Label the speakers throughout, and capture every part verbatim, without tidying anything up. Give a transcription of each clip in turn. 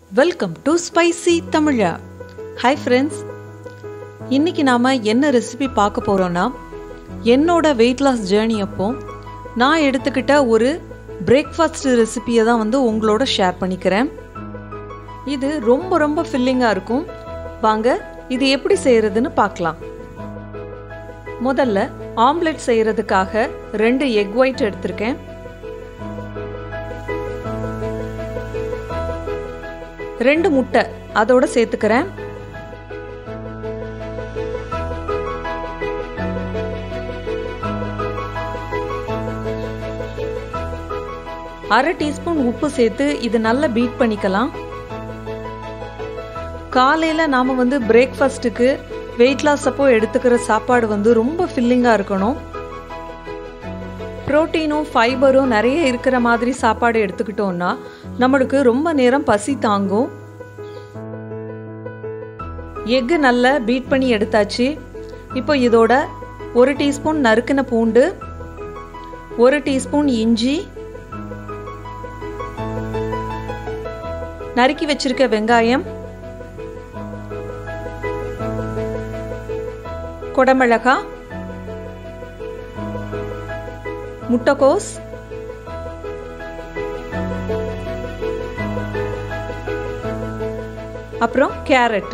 Speaker 1: Welcome to spicy Tamizha. Hi friends, இன்றைக்கி நாம் என்ன ரெசிபி பார்க்க போகிறோன்னா, என்னோட வெயிட் லாஸ் ஜேர்னி அப்போ நான் எடுத்துக்கிட்ட ஒரு பிரேக்ஃபாஸ்ட் ரெசிபியை தான் வந்து உங்களோட ஷேர் பண்ணிக்கிறேன். இது ரொம்ப ரொம்ப ஃபில்லிங்காக இருக்கும். வாங்க இது எப்படி செய்கிறதுன்னு பார்க்கலாம். முதல்ல ஆம்லெட் செய்கிறதுக்காக ரெண்டு எக் ஒயிட் எடுத்திருக்கேன். ரெண்டு முட்டை அதோட சேர்த்துக்கிறேன். அரை டீஸ்பூன் உப்பு சேர்த்து இது நல்லா பீட் பண்ணிக்கலாம். காலையில நாம வந்து பிரேக்ஃபாஸ்ட்டுக்கு வெயிட் லாஸ் அப்போ எடுத்துக்கிற சாப்பாடு வந்து ரொம்ப ஃபில்லிங்கா இருக்கணும். புரோட்டீனும் ஃபைபரும் நிறைய இருக்கிற மாதிரி சாப்பாடு எடுத்துக்கிட்டோம்னா நம்மளுக்கு ரொம்ப நேரம் பசி தாங்கும். எக்கு நல்லா பீட் பண்ணி எடுத்தாச்சு. இப்போ இதோட ஒரு டீஸ்பூன் நறுக்கின பூண்டு, ஒரு டீஸ்பூன் இஞ்சி, நறுக்கி வச்சிருக்க வெங்காயம், கொடமிளகாய், முட்டைக்கோஸ், அப்புறம் கேரட்,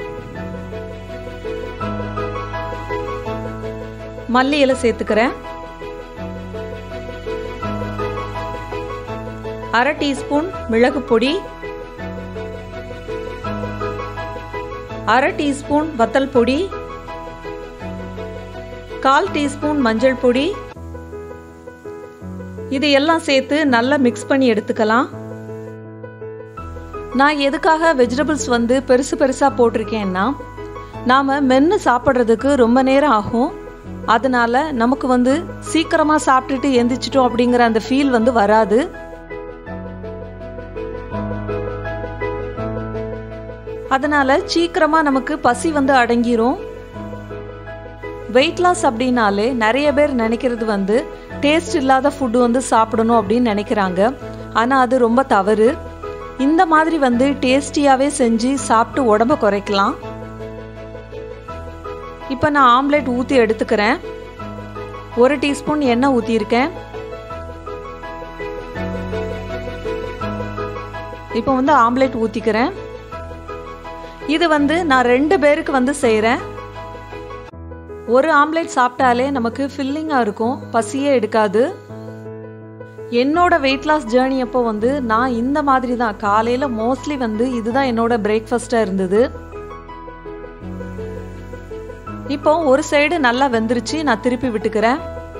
Speaker 1: மல்லி இலை சேர்த்துக்கிறேன். அரை டீஸ்பூன் மிளகு பொடி, அரை டீஸ்பூன் வத்தல் பொடி, கால் டீஸ்பூன் மஞ்சள் பொடி. இது எல்லாம் சேர்த்து நல்லா மிக்ஸ் பண்ணி எடுத்துக்கலாம். நான் எதுக்காக வெஜிடபிள்ஸ் வந்து பெருசு பெருசாக போட்டிருக்கேன்னா, நாம் மென்று சாப்பிட்றதுக்கு ரொம்ப நேரம் ஆகும். அதனால நமக்கு வந்து சீக்கிரமாக சாப்பிட்டுட்டு எந்திரிச்சிட்டோம் அப்படிங்கிற அந்த ஃபீல் வந்து வராது. அதனால சீக்கிரமாக நமக்கு பசி வந்து அடங்கிரும். வெயிட் லாஸ் அப்படின்னாலே நிறைய பேர் நினைக்கிறது வந்து டேஸ்ட் இல்லாத ஃபுட்டு வந்து சாப்பிடணும் அப்படின்னு நினைக்கிறாங்க. ஆனால் அது ரொம்ப தவறு. இந்த மாதிரி வந்து டேஸ்டியாகவே செஞ்சு சாப்பிட்டு உடம்ப குறைக்கலாம். இப்போ நான் ஆம்லெட் ஊற்றி எடுத்துக்கிறேன். ஒரு டீஸ்பூன் எண்ணெய் ஊற்றியிருக்கேன். இப்போ வந்து ஆம்லெட் ஊற்றிக்கிறேன். இது வந்து நான் ரெண்டு பேருக்கு வந்து செய்கிறேன். ஒரு ஆம்லெட் சாப்பிட்டாலே நமக்கு ஃபில்லிங்காக இருக்கும், பசியே எடுக்காது. என்னோட வெயிட் லாஸ் ஜேர்னி அப்போ வந்து நான் இந்த மாதிரி தான் காலையில் மோஸ்ட்லி வந்து இதுதான் என்னோட பிரேக்ஃபாஸ்டாக இருந்தது. இப்போ ஒரு சைடு நல்லா வெந்துருச்சு, நான் திருப்பி விட்டுக்கிறேன்.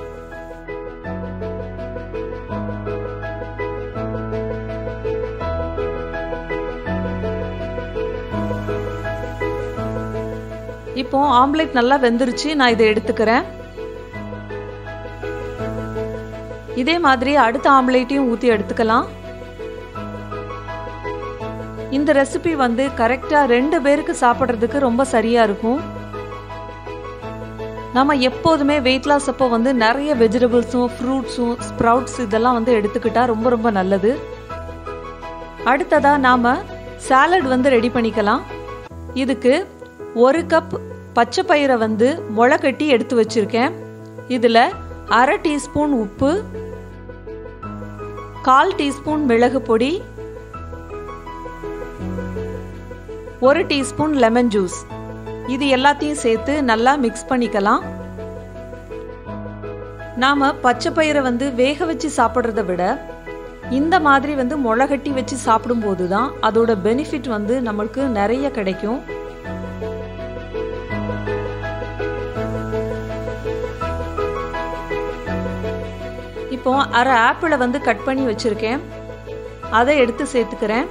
Speaker 1: இப்போ ஆம்லெட் நல்லா வெந்துருச்சு, நான் இதை எடுத்துக்கிறேன். இதே மாதிரி அடுத்த ஆம்லேட்டையும் ஊற்றி எடுத்துக்கலாம். இந்த ரெசிபி வந்து கரெக்டாக ரெண்டு பேருக்கு சாப்பிட்றதுக்கு ரொம்ப சரியாக இருக்கும். நம்ம எப்போதுமே வெயிட் லாஸ் அப்போ வந்து நிறைய வெஜிடபிள்ஸும் ஃப்ரூட்ஸும் ஸ்ப்ரவுட்ஸ் இதெல்லாம் வந்து எடுத்துக்கிட்டா ரொம்ப ரொம்ப நல்லது. அடுத்ததாக நாம் சாலட் வந்து ரெடி பண்ணிக்கலாம். இதுக்கு ஒரு கப் பச்சை பயிரை வந்து முளை கட்டி எடுத்து வச்சுருக்கேன். இதில் அரை டீஸ்பூன் உப்பு, கால் டீஸ்பூன் மிளகு பொடி, ஒரு டீஸ்பூன் லெமன் ஜூஸ், இது எல்லாத்தையும் சேர்த்து நல்லா மிக்ஸ் பண்ணிக்கலாம். நாம் பச்சை பயிரை வந்து வேக வச்சு சாப்பிட்றத விட இந்த மாதிரி வந்து முளை கட்டி வச்சு சாப்பிடும்போது தான் அதோட பெனிஃபிட் வந்து நம்மளுக்கு நிறைய கிடைக்கும். இப்போ அரை ஆப்பிளை வந்து கட் பண்ணி வச்சிருக்கேன், அதை எடுத்து சேர்த்துக்கிறேன்.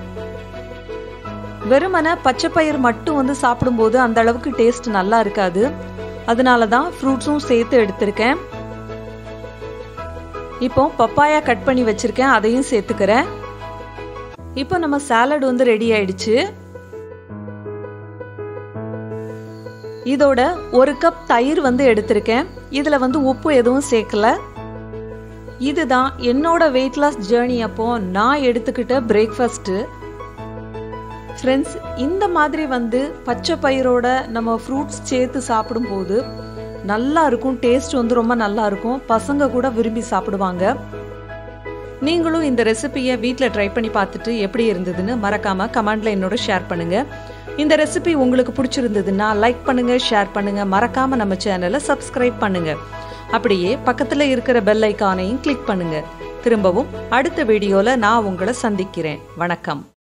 Speaker 1: வெறுமனை பச்சை பயிர் மட்டும் வந்து சாப்பிடும்போது அந்த அளவுக்கு டேஸ்ட் நல்லா இருக்காது. அதனால தான் ஃப்ரூட்ஸும் சேர்த்து எடுத்திருக்கேன். இப்போ பப்பாயா கட் பண்ணி வச்சிருக்கேன், அதையும் சேர்த்துக்கிறேன். இப்போ நம்ம சாலட் வந்து ரெடி ஆயிடுச்சு. இதோட ஒரு கப் தயிர் வந்து எடுத்திருக்கேன். இதுல வந்து உப்பு எதுவும் சேர்க்கல. இதுதான் என்னோட வெயிட் லாஸ் ஜேர்னி அப்போ நான் எடுத்துக்கிட்ட பிரேக்ஃபாஸ்ட்டு. ஃப்ரெண்ட்ஸ், இந்த மாதிரி வந்து பச்சை பயிரோட நம்ம ஃப்ரூட்ஸ் சேர்த்து சாப்பிடும்போது நல்லா இருக்கும். டேஸ்ட் வந்து ரொம்ப நல்லா இருக்கும். பசங்க கூட விரும்பி சாப்பிடுவாங்க. நீங்களும் இந்த ரெசிபியை வீட்டில் ட்ரை பண்ணி பார்த்துட்டு எப்படி இருந்ததுன்னு மறக்காமல் கமெண்டில் என்னோட ஷேர் பண்ணுங்கள். இந்த ரெசிபி உங்களுக்கு பிடிச்சிருந்ததுன்னா லைக் பண்ணுங்கள், ஷேர் பண்ணுங்கள். மறக்காமல் நம்ம சேனலை சப்ஸ்கிரைப் பண்ணுங்கள். அப்படியே பக்கத்தில் இருக்கிற பெல் ஐக்கானையும் கிளிக் பண்ணுங்கள். திரும்பவும் அடுத்த வீடியோவில் நான் உங்களை சந்திக்கிறேன். வணக்கம்.